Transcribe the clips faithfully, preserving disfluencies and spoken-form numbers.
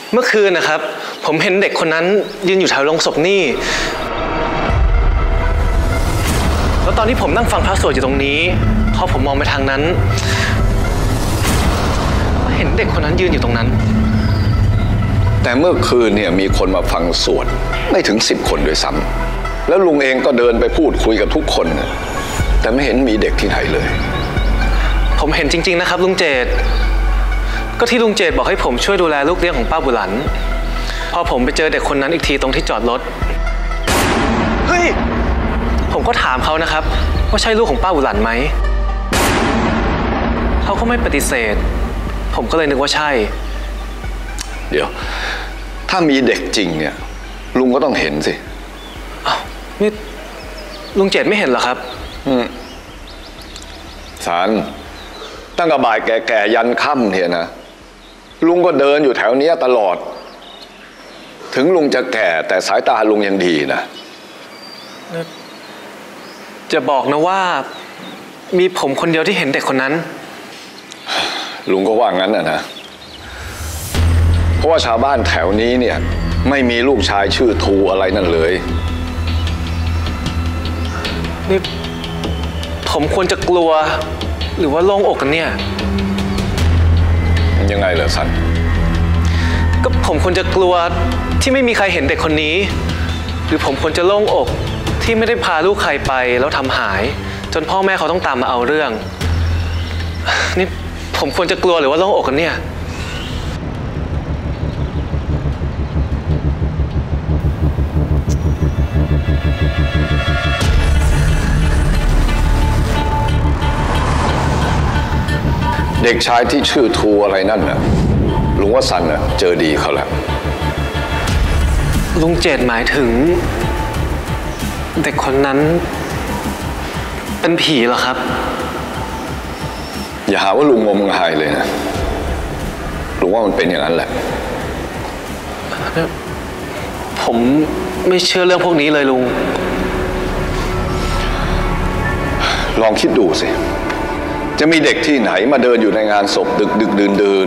เมื่อคืนนะครับผมเห็นเด็กคนนั้นยืนอยู่แถวโรงศพนี่แล้วตอนที่ผมนั่งฟังพระสวดอยู่ตรงนี้พอผมมองไปทางนั้นเห็นเด็กคนนั้นยืนอยู่ตรงนั้นแต่เมื่อคืนเนี่ยมีคนมาฟังสวดไม่ถึงสิบคนด้วยซ้ำแล้วลุงเองก็เดินไปพูดคุยกับทุกคนแต่ไม่เห็นมีเด็กที่ไหนเลยผมเห็นจริงๆนะครับลุงเจตก็ที่ลุงเจตบอกให้ผมช่วยดูแลลูกเลี้ยงของป้าบุหลันพอผมไปเจอเด็กคนนั้นอีกทีตรงที่จอดรถเฮ้ยผมก็ถามเขานะครับว่าใช่ลูกของป้าบุหลันไหมเขาก็ไม่ปฏิเสธผมก็เลยนึกว่าใช่เดี๋ยวถ้ามีเด็กจริงเนี่ยลุงก็ต้องเห็นสิอ้าวนี่ลุงเจตไม่เห็นเหรอครับอืมสารตั้งแต่บ่ายแก่ๆยันค่ำเนี่ยนะลุงก็เดินอยู่แถวนี้ตลอดถึงลุงจะแก่แต่สายตาลุงยังดีนะจะบอกนะว่ามีผมคนเดียวที่เห็นเด็กคนนั้นลุงก็ว่างั้นนะนะเพราะว่าชาวบ้านแถวนี้เนี่ยไม่มีลูกชายชื่อทูอะไรนั่นเลยนี่ผมควรจะกลัวหรือว่าโล่งอกกันเนี่ยยังไงเหรอสันก็ผมควรจะกลัวที่ไม่มีใครเห็นเด็กคนนี้หรือผมควรจะโล่งอกที่ไม่ได้พาลูกใครไปแล้วทำหายจนพ่อแม่เขาต้องตามมาเอาเรื่องนี่ผมควรจะกลัวหรือว่าโล่งอกกันเนี่ยเด็กชายที่ชื่อทูอะไรนั่นน่ะลุงว่าสันน่ะเจอดีเขาแล้วลุงเจตหมายถึงเด็กคนนั้นเป็นผีเหรอครับอย่าหาว่าลุงงมงายเลยนะลุงว่ามันเป็นอย่างนั้นแหละผมไม่เชื่อเรื่องพวกนี้เลยลุงลองคิดดูสิจะมีเด็กที่ไหนมาเดินอยู่ในงานศพดึกดึกเดินเดิน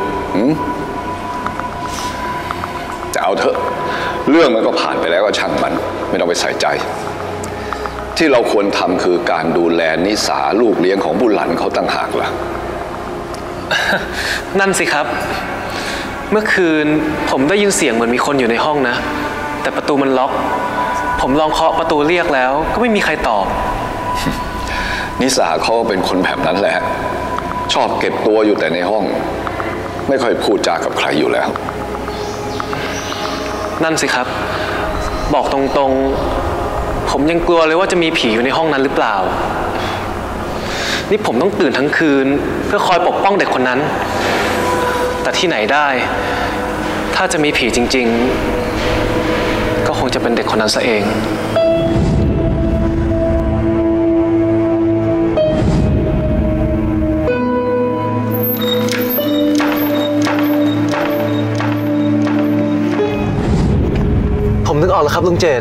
จะเอาเถอะเรื่องมันก็ผ่านไปแล้วก็ช่างมันไม่ต้องไปใส่ใจที่เราควรทำคือการดูแลนิสาลูกเลี้ยงของบุญหลันเขาต่างหากล่ะนั่นสิครับเมื่อคืนผมได้ยินเสียงเหมือนมีคนอยู่ในห้องนะแต่ประตูมันล็อกผมลองเคาะประตูเรียกแล้วก็ไม่มีใครตอบนิสาเขาเป็นคนแบบนั้นแหละชอบเก็บตัวอยู่แต่ในห้องไม่ค่อยพูดจากับใครอยู่แล้วนั่นสิครับบอกตรงๆผมยังกลัวเลยว่าจะมีผีอยู่ในห้องนั้นหรือเปล่านี่ผมต้องตื่นทั้งคืนเพื่อคอยปกป้องเด็กคนนั้นแต่ที่ไหนได้ถ้าจะมีผีจริงๆก็คงจะเป็นเด็กคนนั้นซะเองผมนึกออกแล้วครับลุงเจต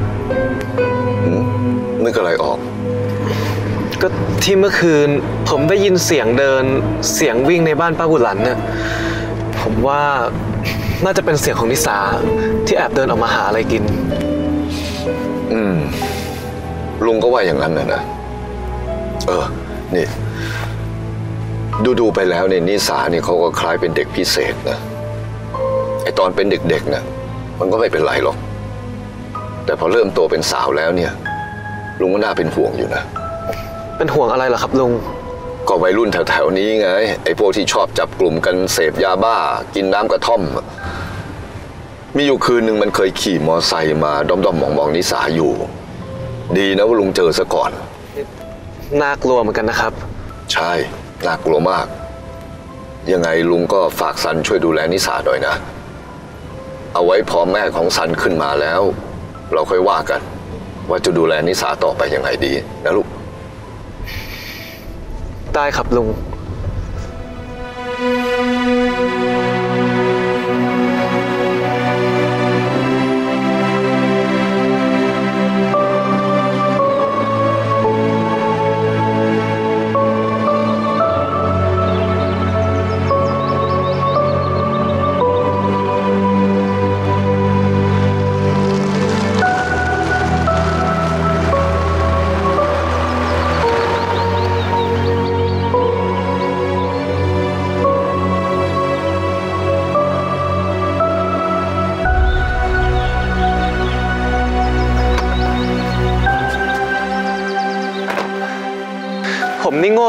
นึกอะไรออกก็ที่เมื่อคืนผมได้ยินเสียงเดินเสียงวิ่งในบ้านป้าบุหลันเนี่ยผมว่าน่าจะเป็นเสียงของนิสาที่แอบเดินออกมาหาอะไรกินอืมลุงก็ว่าอย่างนั้นนะนะเออนี่ดูดูไปแล้วเนี่ยนิสาเนี่ยเขาก็คล้ายเป็นเด็กพิเศษนะไอตอนเป็นเด็กๆเนี่ยมันก็ไม่เป็นไรหรอกแต่พอเริ่มโตเป็นสาวแล้วเนี่ยลุงก็น่าเป็นห่วงอยู่นะเป็นห่วงอะไรเหรอครับลุงก็วัยรุ่นแถวๆนี้ไงไอ้พวกที่ชอบจับกลุ่มกันเสพยาบ้ากินน้ำกระท่อมมีอยู่คืนหนึ่งมันเคยขี่มอไซค์มาด้อมๆมองๆนิสาอยู่ดีนะว่าลุงเจอซะก่อนน่ากลัวเหมือนกันนะครับใช่น่ากลัวมากยังไงลุงก็ฝากซันช่วยดูแลนิสาหน่อยนะเอาไว้พอแม่ของซันขึ้นมาแล้วเราค่อยว่ากันว่าจะดูแลนิสาต่อไปยังไงดีนะลูกได้ครับลุง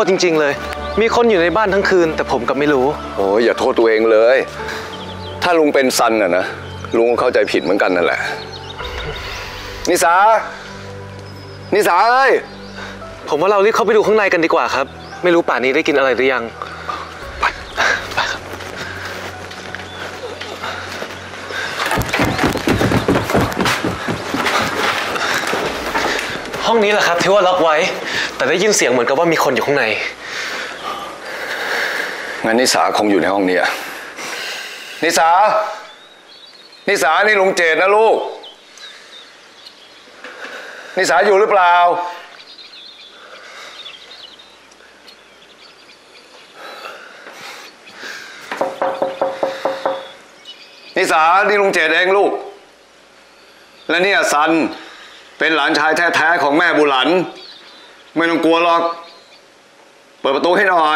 ษจริงๆเลยมีคนอยู่ในบ้านทั้งคืนแต่ผมกลับไม่รู้โอ้ยอย่าโทษตัวเองเลยถ้าลุงเป็นซันน่ะนะลุงก็เข้าใจผิดเหมือนกันนั่นแหละนิสานิสาเอ้ยผมว่าเรารีบเข้าไปดูข้างในกันดีกว่าครับไม่รู้ป่านนี้ได้กินอะไรหรือยังไปไปครับห้องนี้แหละครับที่ว่าล็อกไว้แต่ได้ยินเสียงเหมือนกับว่ามีคนอยู่ข้างในงั้นนิสาคงอยู่ในห้องนี้อะนิสานิสานี่ลุงเจตนะลูกนิสาอยู่หรือเปล่านิสานี่ลุงเจตเองลูกและเนี่ยซันเป็นหลานชายแท้ๆของแม่บุหลันไม่ต้องกลัวหรอกเปิดประตูให้หน่อย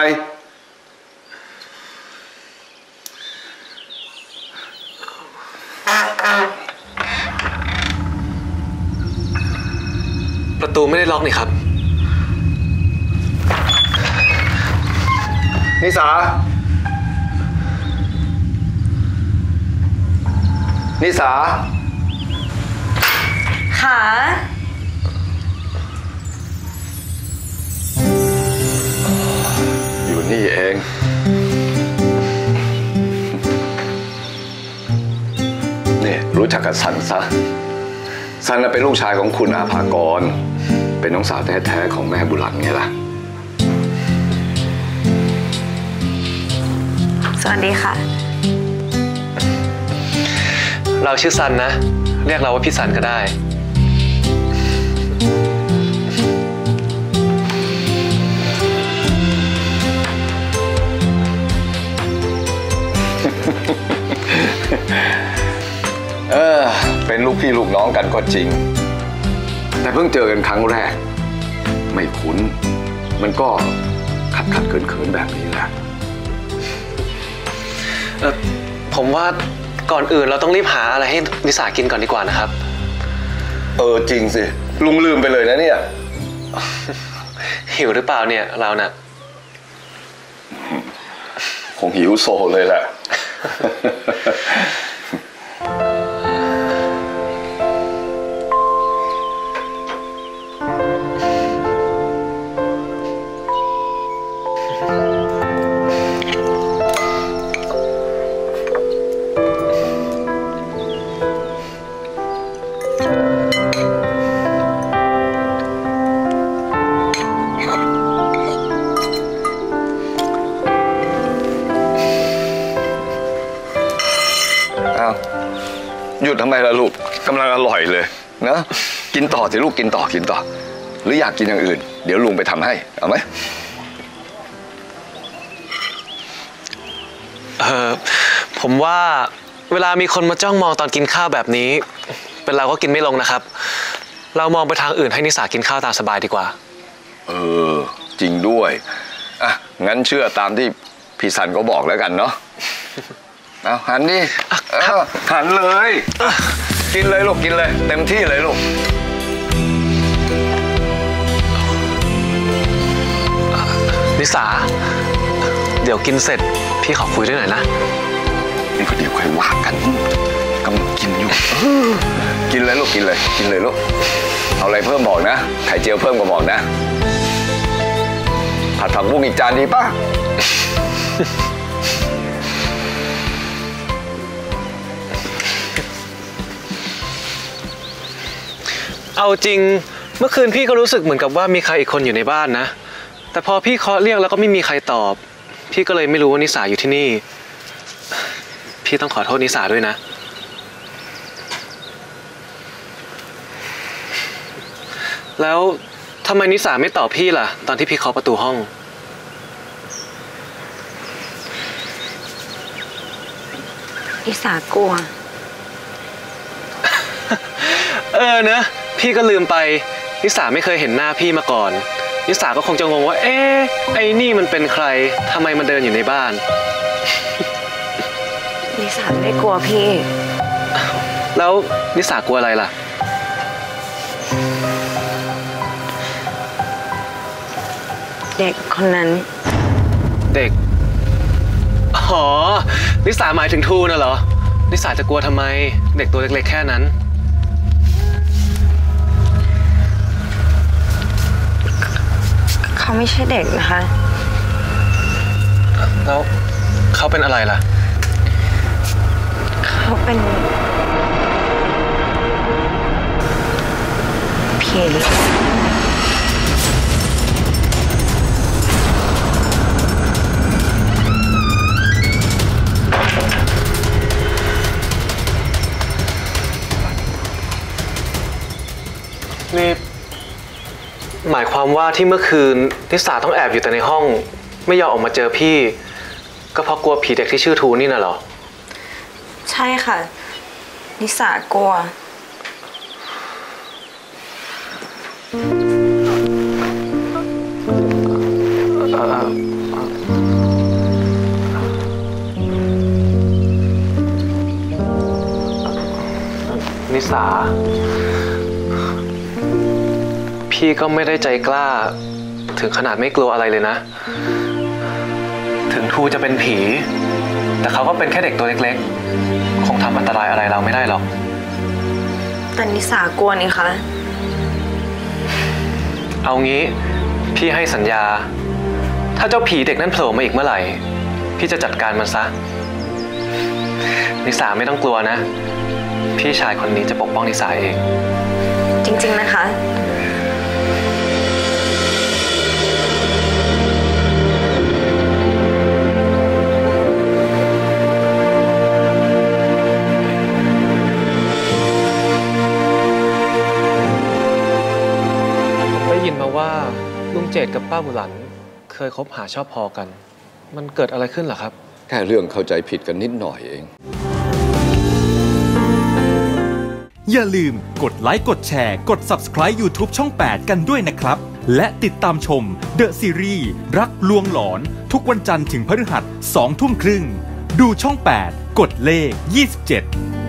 ประตูไม่ได้ล็อกนี่ครับนิสานิสาค่ะอยู่นี่เองนี่รู้จักกับสันซะสันเป็นลูกชายของคุณอาภากรเป็นน้องสาวแท้ๆของแม่บุหลันไงล่ะสวัสดีค่ะเราชื่อซันนะเรียกเราว่าพี่ซันก็ได้เออเป็นลูกพี่ลูกน้องกันก็จริงแต่เพิ่งเจอกันครั้งแรกไม่คุ้นมันก็ขัดขัดเขินเขินแบบนี้แหละเออผมว่าก่อนอื่นเราต้องรีบหาอะไรให้นิสากินก่อนดีกว่านะครับเออจริงสิลุงลืมไปเลยนะเนี่ยหิวหรือเปล่าเนี่ยเราน่ะคงหิวโซเลยแหละหยุดทำไมล่ะลูกกำลังอร่อยเลยนะกินต่อสิลูกกินต่อกินต่อหรืออยากกินอย่างอื่นเดี๋ยวลุงไปทำให้เอาไหมเออผมว่าเวลามีคนมาจ้องมองตอนกินข้าวแบบนี้เป็นเราก็กินไม่ลงนะครับเรามองไปทางอื่นให้นิสากินข้าวตามสบายดีกว่าเออจริงด้วยอ่ะงั้นเชื่อตามที่พี่สันเขาบอกแล้วกันเนาะเอาหันดิหันเลยกินเลยลูกกินเลยเต็มที่เลยลูกนิสาเดี๋ยวกินเสร็จพี่ขอคุยด้วยหน่อยนะนี่ก็เดี๋ยวค่อยว่ากันกำลังกินอยู่กินเลยลูกกินเลยกินเลยลูกเอาอะไรเพิ่มบอกนะไข่เจียวเพิ่มก็บอกนะผัดผักบุ้งอีกจานดีป่ะเอาจริงเมื่อคืนพี่ก็รู้สึกเหมือนกับว่ามีใครอีกคนอยู่ในบ้านนะแต่พอพี่เคาะเรียกแล้วก็ไม่มีใครตอบพี่ก็เลยไม่รู้ว่านิสาอยู่ที่นี่พี่ต้องขอโทษนิสาด้วยนะแล้วทำไมนิสาไม่ตอบพี่ล่ะตอนที่พี่เคาะประตูห้องนิสากลัวเออนะพี่ก็ลืมไปนิสาไม่เคยเห็นหน้าพี่มาก่อนนิสาก็คงจะงงว่าเอ๊ะไอ้นี่มันเป็นใครทำไมมันเดินอยู่ในบ้านนิสาไม่กลัวพี่แล้วนิสากลัวอะไรล่ะเด็กคนนั้นเด็ก อ๋อ นิสาหมายถึงทูน่ะเหรอ นิสาจะกลัวทำไม เด็กตัวเล็กๆแค่นั้นเขาไม่ใช่เด็กนะคะแล้วเขาเป็นอะไรล่ะเขาเป็นผีนี่หมายความว่าที่เมื่อคืนนิสาต้องแอบอยู่แต่ในห้องไม่ยอมออกมาเจอพี่ ก็เพราะกลัวผีเด็กที่ชื่อทูนี่น่ะเหรอใช่ค่ะ นิสากลัวนิสา พี่ก็ไม่ได้ใจกล้าถึงขนาดไม่กลัวอะไรเลยนะ ถึงทูจะเป็นผี แต่เขาก็เป็นแค่เด็กตัวเล็กๆคงทำอันตรายอะไรเราไม่ได้หรอกแต่นิสากลัวนี่คะเอางี้พี่ให้สัญญา ถ้าเจ้าผีเด็กนั่นโผล่มาอีกเมื่อไหร่พี่จะจัดการมันซะ นิสาไม่ต้องกลัวนะ พี่ชายคนนี้จะปกป้องนิสาเองจริงๆนะคะได้ยินมาว่าลุงเจตกับป้าบุหลันเคยคบหาชอบพอกัน มันเกิดอะไรขึ้นเหรอครับแค่เรื่องเข้าใจผิดกันนิดหน่อยเองอย่าลืมกดไลค์กดแชร์กด ซับสไครบ์ ยูทูบ ช่อง แปด กันด้วยนะครับ และติดตามชม The Series รักลวงหลอนทุกวันจันทร์ถึงพฤหัส สองทุ่มครึ่ง ดูช่อง แปด กดเลข ยี่สิบเจ็ด